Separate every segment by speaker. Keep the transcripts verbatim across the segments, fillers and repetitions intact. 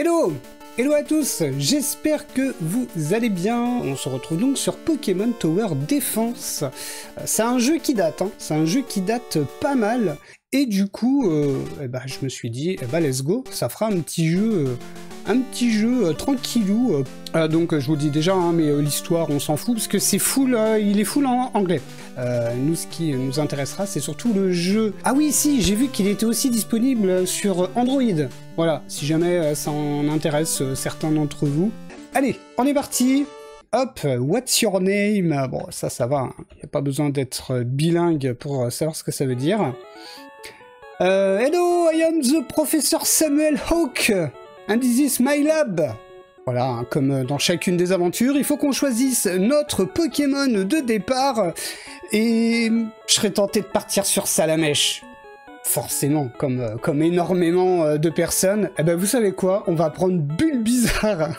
Speaker 1: Hello! Hello à tous, j'espère que vous allez bien. On se retrouve donc sur Pokémon Tower Defense. C'est un jeu qui date, hein. C'est un jeu qui date pas mal. Et du coup, euh, eh ben, je me suis dit, eh ben, let's go, ça fera un petit jeu, euh, un petit jeu euh, tranquillou. Euh, euh, donc je vous le dis déjà, hein, mais euh, l'histoire, on s'en fout, parce que c'est full, euh, il est full en anglais. Euh, nous, ce qui nous intéressera, c'est surtout le jeu. Ah oui, si, j'ai vu qu'il était aussi disponible sur Android. Voilà, si jamais euh, ça en intéresse euh, certains d'entre vous. Allez, on est parti. Hop, what's your name? Bon, ça, ça va, il hein. n'y a pas besoin d'être bilingue pour savoir ce que ça veut dire. Euh, hello, I am the Professor Samuel Hawk, and this is my lab. Voilà, hein, comme dans chacune des aventures, il faut qu'on choisisse notre Pokémon de départ, et je serais tenté de partir sur Salamèche. Forcément, comme, comme énormément de personnes. Eh ben, vous savez quoi? On va prendre Bulbizarre.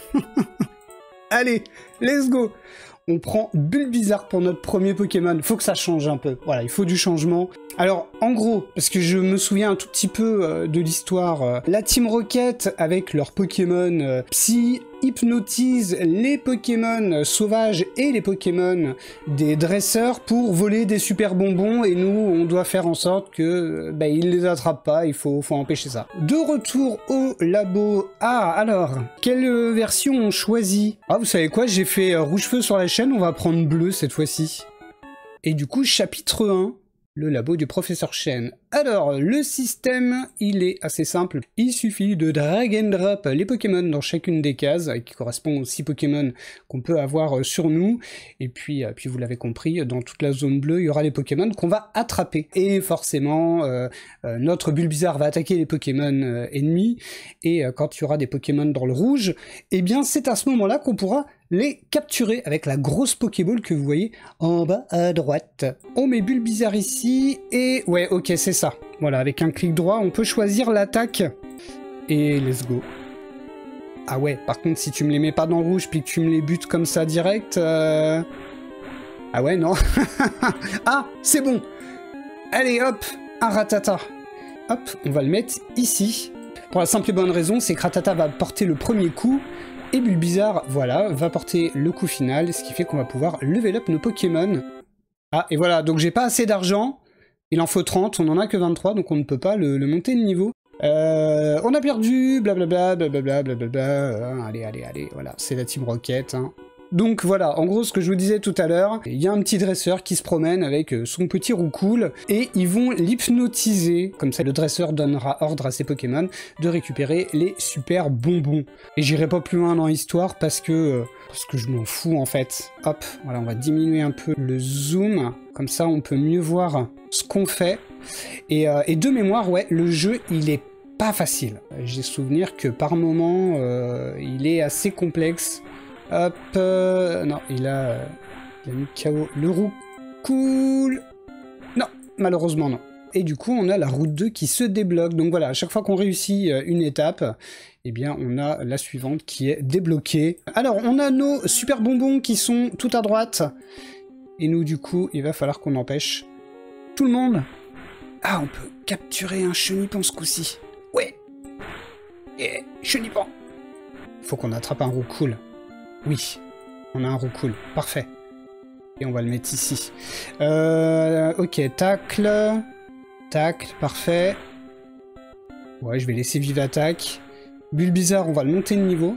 Speaker 1: Allez, let's go. On prend Bulbizarre pour notre premier Pokémon. Faut que ça change un peu. Voilà, il faut du changement. Alors, en gros, parce que je me souviens un tout petit peu euh, de l'histoire, euh, la Team Rocket, avec leurs Pokémon euh, Psy, hypnotise les Pokémon sauvages et les Pokémon des dresseurs pour voler des super bonbons, et nous, on doit faire en sorte que bah, ils les attrapent pas, il faut, faut empêcher ça. De retour au labo. Ah, alors, quelle version on choisit? Ah, vous savez quoi, j'ai fait euh, rouge-feu sur la chaîne, on va prendre bleu cette fois-ci. Et du coup, chapitre un. Le labo du professeur Chen. Alors, le système, il est assez simple. Il suffit de drag and drop les Pokémon dans chacune des cases, qui correspond aux six Pokémon qu'on peut avoir sur nous. Et puis, puis vous l'avez compris, dans toute la zone bleue, il y aura les Pokémon qu'on va attraper. Et forcément, euh, euh, notre Bulbizarre va attaquer les Pokémon euh, ennemis. Et euh, quand il y aura des Pokémon dans le rouge, eh bien, c'est à ce moment-là qu'on pourra les capturer avec la grosse Pokéball que vous voyez en bas à droite. On met Bulbizarre ici, et ouais, ok, c'est ça. Voilà, avec un clic droit, on peut choisir l'attaque. Et let's go. Ah ouais, par contre, si tu me les mets pas dans le rouge, puis que tu me les butes comme ça direct... Euh... Ah ouais, non. Ah, c'est bon. Allez, hop, un Rattata. Hop, on va le mettre ici. Pour la simple et bonne raison, c'est que Rattata va porter le premier coup, et Bulbizarre, voilà, va porter le coup final, ce qui fait qu'on va pouvoir level up nos Pokémon. Ah, et voilà, donc j'ai pas assez d'argent, il en faut trente, on en a que vingt-trois, donc on ne peut pas le, le monter de niveau. Euh, on a perdu, blablabla, blablabla, blablabla, hein, allez, allez, allez, voilà, c'est la Team Rocket, hein. Donc voilà, en gros, ce que je vous disais tout à l'heure, il y a un petit dresseur qui se promène avec son petit Roucoule, et ils vont l'hypnotiser. Comme ça, le dresseur donnera ordre à ses Pokémon de récupérer les super bonbons. Et j'irai pas plus loin dans l'histoire parce que, parce que je m'en fous, en fait. Hop, voilà, on va diminuer un peu le zoom. Comme ça, on peut mieux voir ce qu'on fait. Et, euh, et de mémoire, ouais, le jeu, il est pas facile. J'ai souvenir que par moment, euh, il est assez complexe. Hop, euh, non, il a, euh, il a mis K O le Roucoule. Non, malheureusement non. Et du coup, on a la route deux qui se débloque. Donc voilà, à chaque fois qu'on réussit une étape, eh bien, on a la suivante qui est débloquée. Alors, on a nos super bonbons qui sont tout à droite. Et nous, du coup, il va falloir qu'on empêche tout le monde. Ah, on peut capturer un Chenipan ce coup-ci. Ouais. Yeah, Chenipan. Faut qu'on attrape un Roucoule. Oui, on a un Roucoule, parfait. Et on va le mettre ici. Euh, ok, tacle. Tacle, parfait. Ouais, je vais laisser vive attaque. Bulbizarre, on va le monter de niveau.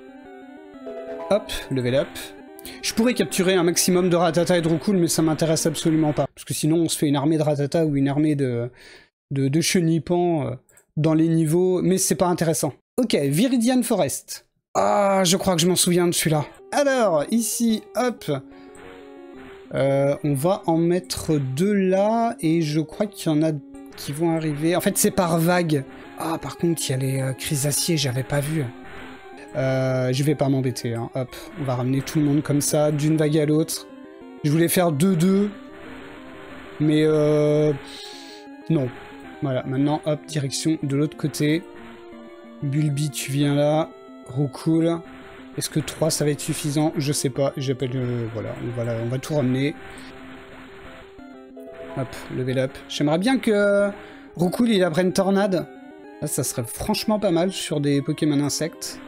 Speaker 1: Hop, level up. Je pourrais capturer un maximum de Rattata et de Roucoule, mais ça m'intéresse absolument pas. Parce que sinon, on se fait une armée de Rattata ou une armée de, de, de Chenipan euh, dans les niveaux, mais c'est pas intéressant. Ok, Viridian Forest. Ah, je crois que je m'en souviens de celui-là. Alors, ici, hop, euh, on va en mettre deux là, et je crois qu'il y en a qui vont arriver. En fait, c'est par vague. Ah, par contre, il y a les euh, Chrysaciers, j'avais pas vu. Euh, je vais pas m'embêter, hein. Hop, on va ramener tout le monde comme ça, d'une vague à l'autre. Je voulais faire deux deux, mais euh... non. Voilà, maintenant, hop, direction de l'autre côté. Bulbi, tu viens là. Roucoule. Est-ce que trois ça va être suffisant? Je sais pas. J'appelle. Euh, voilà, on va, on va tout ramener. Hop, level up. J'aimerais bien que euh, Roucoule il apprenne Tornade. Là, ça serait franchement pas mal sur des Pokémon insectes.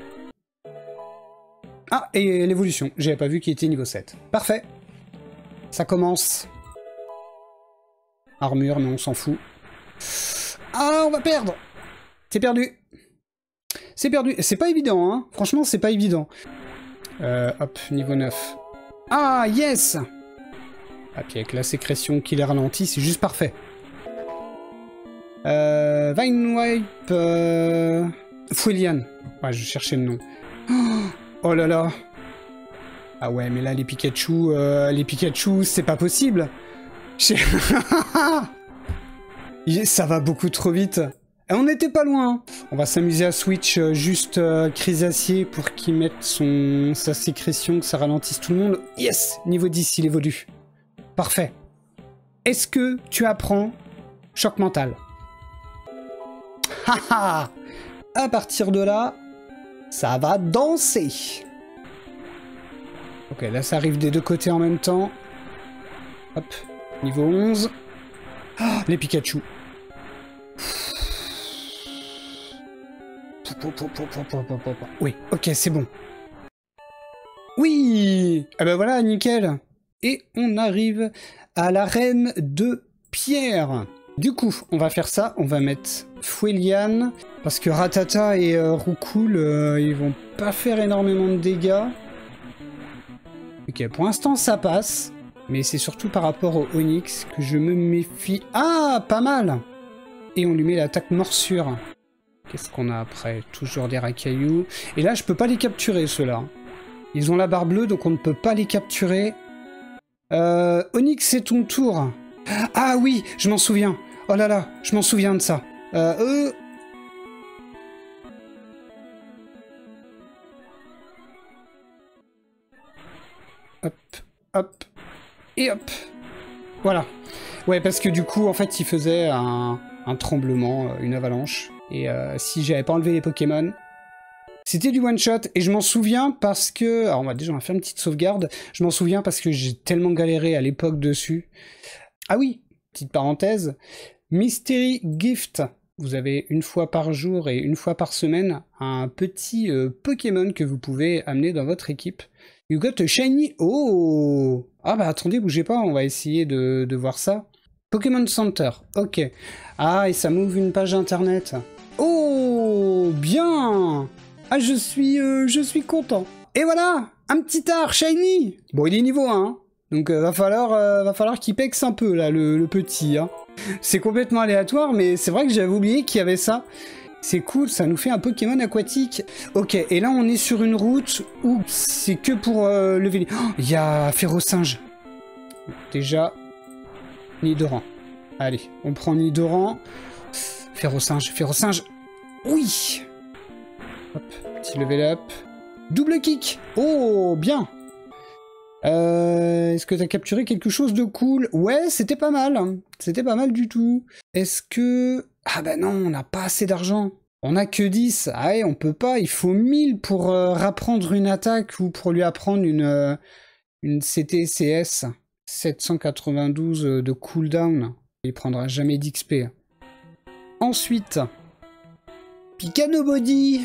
Speaker 1: Ah, et l'évolution. J'avais pas vu qu'il était niveau sept. Parfait. Ça commence. Armure, mais on s'en fout. Ah, on va perdre. C'est perdu. C'est perdu. C'est pas évident, hein. Franchement, c'est pas évident. Euh, hop, niveau neuf. Ah, yes. Ah, puis avec la sécrétion qui les ralentit, c'est juste parfait. Euh, Vine Wipe... Euh... Fouelian. Ouais, je cherchais le nom. Oh là là. Ah ouais, mais là, les Pikachu... Euh, les Pikachu, c'est pas possible. Ça va beaucoup trop vite. Et on n'était pas loin. On va s'amuser à switch euh, juste euh, Chrysacier pour qu'il mette son... sa sécrétion, que ça ralentisse tout le monde. Yes. Niveau dix, il évolue. Parfait. Est-ce que tu apprends choc mental? Haha. À partir de là, ça va danser. Ok, là ça arrive des deux côtés en même temps. Hop, niveau onze. Ah, les Pikachu. Oui, ok, c'est bon. Oui. Ah ben voilà, nickel. Et on arrive à l'arène de pierre. Du coup, on va faire ça, on va mettre Fouelian, parce que Rattata et euh, Roucoule, euh, ils vont pas faire énormément de dégâts. Ok, pour l'instant ça passe, mais c'est surtout par rapport au Onix que je me méfie. Ah, pas mal. Et on lui met l'attaque morsure. Qu'est-ce qu'on a après? Toujours des racailloux. Et là, je peux pas les capturer, ceux-là. Ils ont la barre bleue, donc on ne peut pas les capturer. Euh, Onix, c'est ton tour. Ah oui, je m'en souviens. Oh là là, je m'en souviens de ça. Euh, euh... Hop, hop, et hop. Voilà. Ouais, parce que du coup, en fait, il faisait un, un tremblement, une avalanche. Et euh, si j'avais pas enlevé les Pokémon, c'était du one-shot. Et je m'en souviens parce que... Alors, on va déjà on va faire une petite sauvegarde. Je m'en souviens parce que j'ai tellement galéré à l'époque dessus. Ah oui, petite parenthèse. Mystery Gift. Vous avez une fois par jour et une fois par semaine un petit euh, Pokémon que vous pouvez amener dans votre équipe. You got a shiny... Oh. Ah bah attendez, bougez pas, on va essayer de, de voir ça. Pokémon Center, ok. Ah, et ça m'ouvre une page internet. Oh, bien. Ah, je suis, euh, je suis content. Et voilà, un petit art shiny. Bon, il est niveau un, hein. Donc euh, va falloir, euh, va falloir qu'il pexe un peu, là, le, le petit. Hein. C'est complètement aléatoire, mais c'est vrai que j'avais oublié qu'il y avait ça. C'est cool, ça nous fait un Pokémon aquatique. Ok, et là on est sur une route où c'est que pour euh, lever... Oh, il y a Férocinge. Déjà, Nidoran. Allez, on prend Nidoran. Férocinge, Férocinge. Oui. Hop, petit level up. Double kick. Oh, bien. Euh, Est-ce que t'as capturé quelque chose de cool? Ouais, c'était pas mal. C'était pas mal du tout. Est-ce que... Ah bah non, on n'a pas assez d'argent. On a que dix. Ah ouais, on peut pas. Il faut mille pour euh, rapprendre une attaque ou pour lui apprendre une, euh, une C T C S. sept cent quatre-vingt-douze de cooldown. Il prendra jamais d'X P. Ensuite, Pika Nobody.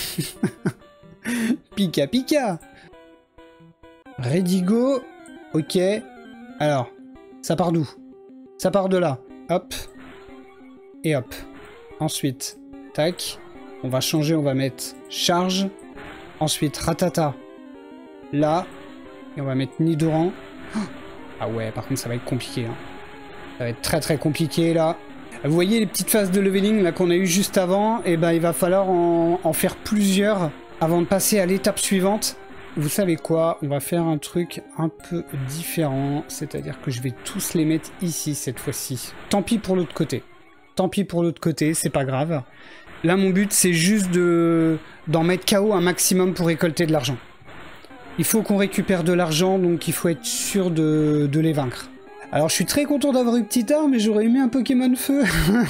Speaker 1: Pika Pika. Ready go. Ok. Alors, ça part d'où? Ça part de là. Hop. Et hop. Ensuite, tac. On va changer, on va mettre charge. Ensuite, Rattata. Là. Et on va mettre Nidoran. Ah ouais, par contre, ça va être compliqué. Hein. Ça va être très très compliqué, là. Vous voyez les petites phases de leveling là qu'on a eu juste avant? Et ben, il va falloir en, en faire plusieurs avant de passer à l'étape suivante. Vous savez quoi? On va faire un truc un peu différent. C'est-à-dire que je vais tous les mettre ici, cette fois-ci. Tant pis pour l'autre côté. Tant pis pour l'autre côté, c'est pas grave. Là, mon but, c'est juste de d'en mettre K O un maximum pour récolter de l'argent. Il faut qu'on récupère de l'argent, donc il faut être sûr de, de les vaincre. Alors, je suis très content d'avoir eu petit art, mais j'aurais aimé un Pokémon Feu.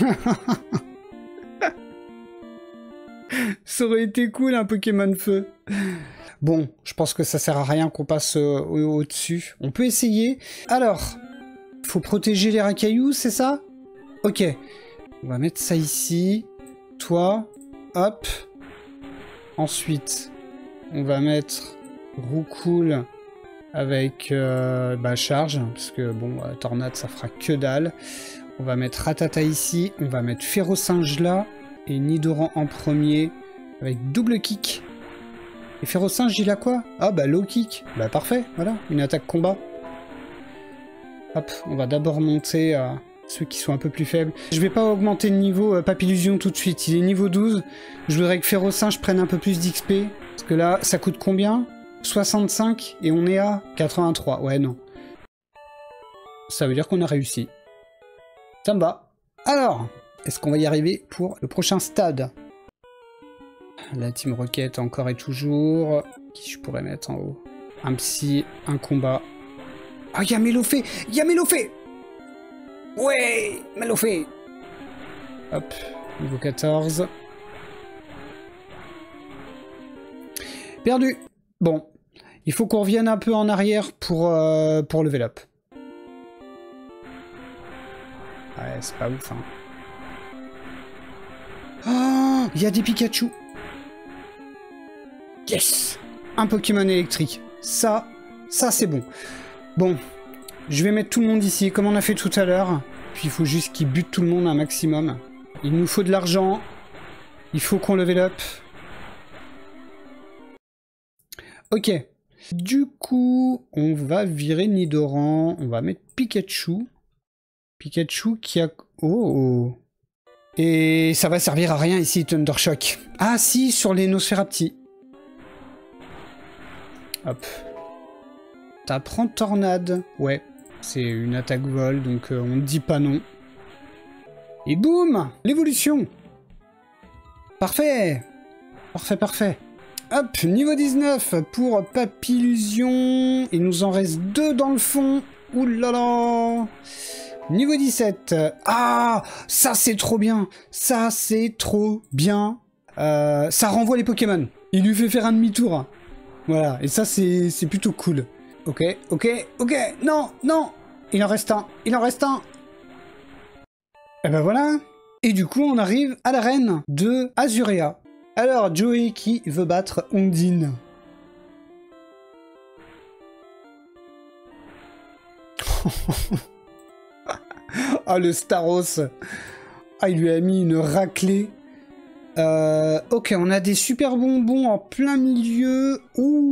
Speaker 1: Ça aurait été cool, un Pokémon Feu. Bon, je pense que ça sert à rien qu'on passe euh, au-dessus. On peut essayer. Alors, faut protéger les racailloux, c'est ça? Ok. On va mettre ça ici. toi, hop. Ensuite, on va mettre Roucoule avec euh, bah, charge, parce que bon, euh, tornade ça fera que dalle. On va mettre Ratata ici, on va mettre Férocinge là, et Nidoran en premier, avec double kick. Et Férocinge il a quoi? Ah bah low kick, bah parfait, voilà, une attaque combat. Hop, on va d'abord monter à euh, ceux qui sont un peu plus faibles. Je vais pas augmenter le niveau euh, Papillusion tout de suite, il est niveau douze. Je voudrais que Férocinge prenne un peu plus d'X P, parce que là, ça coûte combien? soixante-cinq et on est à quatre-vingt-trois. Ouais, non. Ça veut dire qu'on a réussi. Ça me va. Alors, est-ce qu'on va y arriver pour le prochain stade? La Team Rocket encore et toujours. Qui je pourrais mettre en haut? Un psy, un combat. Ah, il y a Mélofée! Il y a Mélofée! Ouais! Mélofée! Hop, niveau quatorze. Perdu! Bon, il faut qu'on revienne un peu en arrière pour, euh, pour level up. Ouais, c'est pas ouf, hein. Oh, il y a des Pikachu. Yes! Un Pokémon électrique. Ça, ça c'est bon. Bon, je vais mettre tout le monde ici, comme on a fait tout à l'heure. Puis il faut juste qu'il bute tout le monde un maximum. Il nous faut de l'argent. Il faut qu'on level up. Ok. Du coup, on va virer Nidoran. On va mettre Pikachu. Pikachu qui a... Oh! Et ça va servir à rien ici, Thundershock. Ah si, sur les Nosferapti. Hop. T'apprends Tornade. Ouais, c'est une attaque vol, donc euh, on ne dit pas non. Et boum! L'évolution! Parfait! Parfait, parfait. Hop, niveau dix-neuf pour Papillusion. Il nous en reste deux dans le fond. Ouh là là! Niveau dix-sept. Ah! Ça, c'est trop bien! Ça, c'est trop bien! Euh, ça renvoie les Pokémon. Il lui fait faire un demi-tour. Voilà, et ça, c'est plutôt cool. Ok, ok, ok! Non, non! Il en reste un! Il en reste un! Et ben voilà! Et du coup, on arrive à l'arène de Azurea. Alors, Joey qui veut battre Ondine. Ah, le Staros. Ah, il lui a mis une raclée. Euh, ok, on a des super bonbons en plein milieu.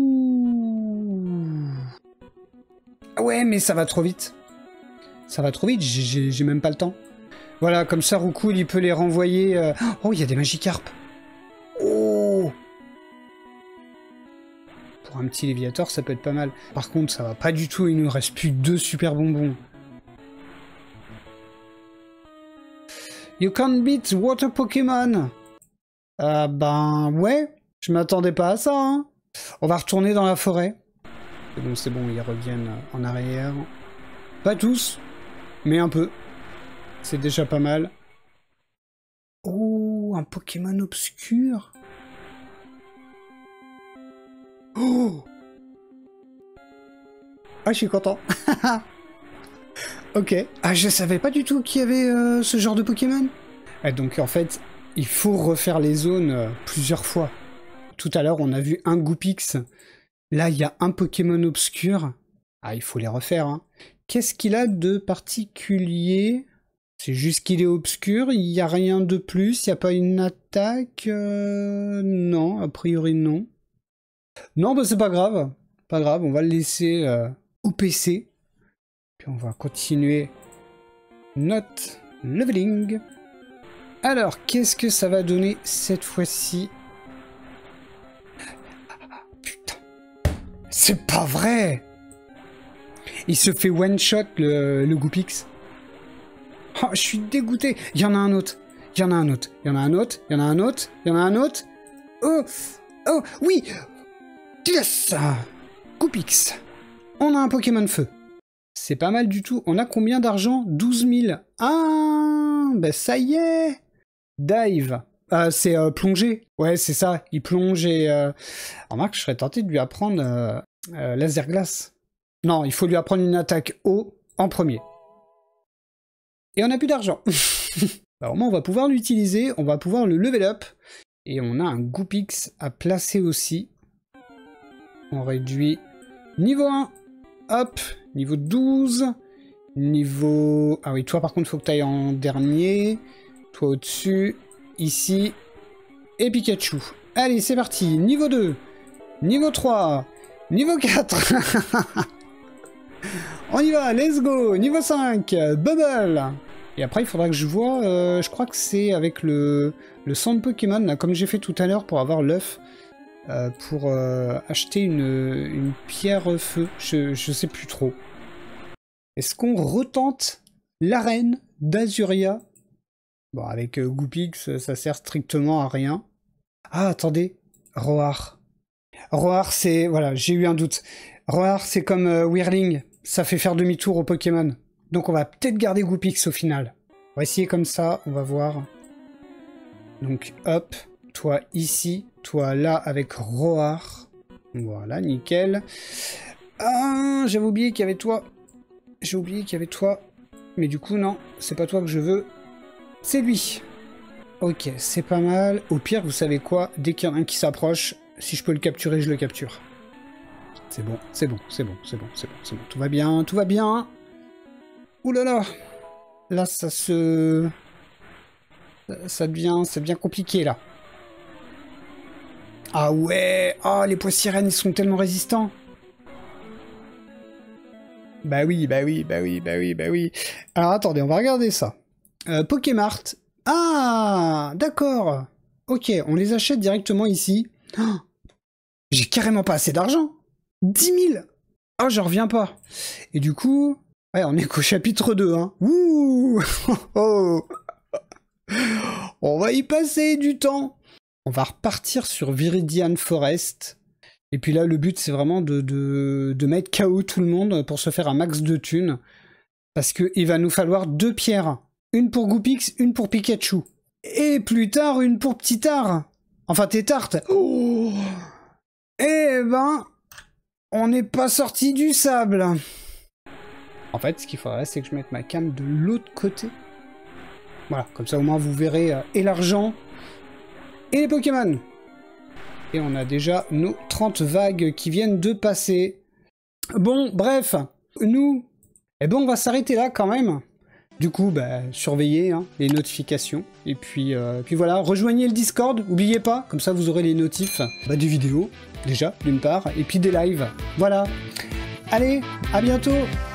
Speaker 1: Ouh. Ouais, mais ça va trop vite. Ça va trop vite, j'ai même pas le temps. Voilà, comme ça, Roucoule, il peut les renvoyer. Euh... Oh, il y a des Magikarp. Oh! Pour un petit Léviator, ça peut être pas mal. Par contre, ça va pas du tout, il nous reste plus deux super bonbons. You can't beat water Pokémon. Ah ben ouais, je m'attendais pas à ça. Hein. On va retourner dans la forêt. C'est bon, c'est bon, ils reviennent en arrière. Pas tous, mais un peu. C'est déjà pas mal. Oh, un Pokémon obscur. Oh! Ah, je suis content. Ok. Ah, je savais pas du tout qu'il y avait euh, ce genre de Pokémon. Et donc, en fait, il faut refaire les zones euh, plusieurs fois. Tout à l'heure, on a vu un Goopix. Là, il y a un Pokémon obscur. Ah, il faut les refaire. Hein. Qu'est-ce qu'il a de particulier? C'est juste qu'il est obscur, il n'y a rien de plus, il n'y a pas une attaque... Euh... Non, a priori non. Non, bah c'est pas grave. Pas grave, on va le laisser euh, au P C. Puis on va continuer notre leveling. Alors, qu'est-ce que ça va donner cette fois-ci? Putain. C'est pas vrai! Il se fait one-shot le, le Goopix. Oh, je suis dégoûté. Il y en a un autre. Il y en a un autre. Il y en a un autre. Il y en a un autre. Il y en a un autre. Oh, oh, oui. Yes. Goopix. On a un Pokémon feu. C'est pas mal du tout. On a combien d'argent? douze mille. Ah, ben ça y est. Dive. Euh, c'est euh, plonger. Ouais, c'est ça. Il plonge et... Euh... Remarque, je serais tenté de lui apprendre euh, euh, laser glace. Non, il faut lui apprendre une attaque eau en premier. Et on n'a plus d'argent. Bah, au moins, on va pouvoir l'utiliser, on va pouvoir le level up. Et on a un Goopix à placer aussi. On réduit niveau un. Hop, niveau douze. Niveau... Ah oui, toi par contre, faut que tu ailles en dernier. Toi au-dessus. Ici. Et Pikachu. Allez, c'est parti. Niveau deux. Niveau trois. Niveau quatre. On y va, let's go. Niveau cinq. Bubble. Et après, il faudra que je vois... Euh, je crois que c'est avec le, le centre Pokémon, là, comme j'ai fait tout à l'heure pour avoir l'œuf. Euh, pour euh, acheter une, une pierre feu. Je, je sais plus trop. Est-ce qu'on retente l'arène d'Azuria? Bon, avec euh, Goopix, ça sert strictement à rien. Ah, attendez. Roar. Roar, c'est... Voilà, j'ai eu un doute. Roar, c'est comme euh, Whirling. Ça fait faire demi-tour au Pokémon. Donc on va peut-être garder Goopix au final. On va essayer comme ça, on va voir. Donc hop, toi ici, toi là avec Roar. Voilà, nickel. Ah, j'avais oublié qu'il y avait toi. J'ai oublié qu'il y avait toi. Mais du coup, non, c'est pas toi que je veux. C'est lui. Ok, c'est pas mal. Au pire, vous savez quoi? Dès qu'il y en a un qui s'approche, si je peux le capturer, je le capture. C'est bon, c'est bon, c'est bon, c'est bon, c'est bon, c'est bon. Tout va bien, tout va bien. Ouh là là. Là, ça se... Ça devient... C'est bien compliqué, là. Ah ouais. Ah, les pois sirènes, ils sont tellement résistants. Bah oui, bah oui, bah oui, bah oui, bah oui. Alors, attendez, on va regarder ça. Euh, Pokémart. Ah, d'accord. Ok, on les achète directement ici. Oh, j'ai carrément pas assez d'argent. dix mille. Oh, je reviens pas. Et du coup... Ouais, on est qu'au chapitre deux, hein. Ouh. Oh. On va y passer du temps. On va repartir sur Viridian Forest. Et puis là, le but, c'est vraiment de, de, de mettre K O tout le monde pour se faire un max de thunes. Parce qu'il va nous falloir deux pierres. Une pour Goopix, une pour Pikachu. Et plus tard, une pour Ptitard. Enfin, Tétarte. Oh. Eh ben, on n'est pas sorti du sable. En fait, ce qu'il faudrait, c'est que je mette ma cam de l'autre côté. Voilà, comme ça au moins vous verrez euh, et l'argent et les Pokémon. Et on a déjà nos trente vagues qui viennent de passer. Bon, bref, nous, eh ben on va s'arrêter là quand même. Du coup, bah, surveillez hein, les notifications. Et puis, euh, puis voilà, rejoignez le Discord, n'oubliez pas, comme ça vous aurez les notifs bah, des vidéos, déjà, d'une part, et puis des lives. Voilà. Allez, à bientôt.